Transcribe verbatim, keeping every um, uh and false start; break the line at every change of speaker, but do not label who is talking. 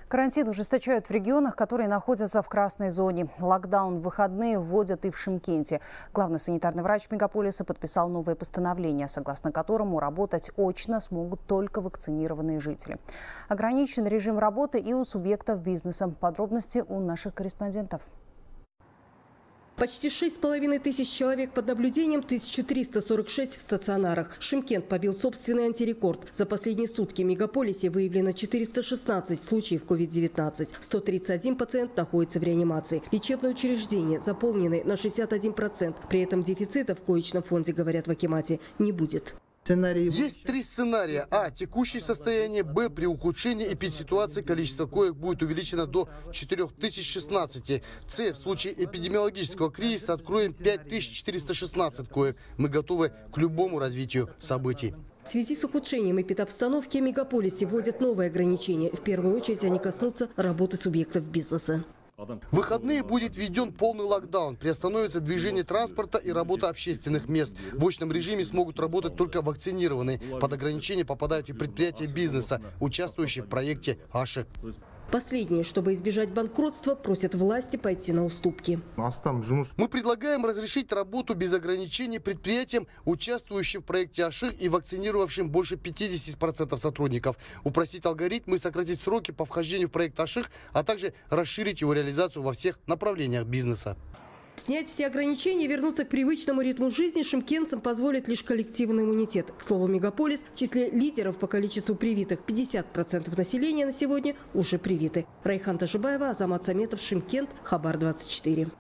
Карантин ужесточают в регионах, которые находятся в красной зоне. Локдаун в выходные вводят и в Шымкенте. Главный санитарный врач мегаполиса подписал новое постановление, согласно которому работать очно смогут только вакцинированные жители. Ограничен режим работы и у субъектов бизнеса. Подробности у наших корреспондентов.
Почти шесть с половиной тысяч человек под наблюдением, тысяча триста сорок шесть в стационарах. Шымкент побил собственный антирекорд. За последние сутки в мегаполисе выявлено четыреста шестнадцать случаев ковид девятнадцать. сто тридцать один пациент находится в реанимации. Лечебные учреждения заполнены на шестьдесят один процент. При этом дефицита в коечном фонде, говорят в акимате, не будет.
Есть три сценария. А. Текущее состояние. Б. При ухудшении эпидситуации количество коек будет увеличено до четырёх тысяч шестнадцати. С. В случае эпидемиологического кризиса откроем пять тысяч четыреста шестнадцать коек. Мы готовы к любому развитию событий.
В связи с ухудшением эпидобстановки в мегаполисе вводят новые ограничения. В первую очередь они коснутся работы субъектов бизнеса.
В выходные будет введен полный локдаун. Приостановится движение транспорта и работа общественных мест. В очном режиме смогут работать только вакцинированные. Под ограничения попадают и предприятия бизнеса, участвующие в проекте АШИК.
Последнее, чтобы избежать банкротства, просят власти пойти на уступки.
Мы предлагаем разрешить работу без ограничений предприятиям, участвующим в проекте АШИК и вакцинировавшим больше пятидесяти процентов сотрудников. Упростить алгоритмы, сократить сроки по вхождению в проект АШИК, а также расширить его реализацию во всех направлениях бизнеса.
Снять все ограничения и вернуться к привычному ритму жизни шымкентцам позволит лишь коллективный иммунитет. К слову, мегаполис в числе лидеров по количеству привитых. пятьдесят процентов населения на сегодня уже привиты. Райхан Тажибаева, Азамат Саметов, Шымкент, Хабар двадцать четыре.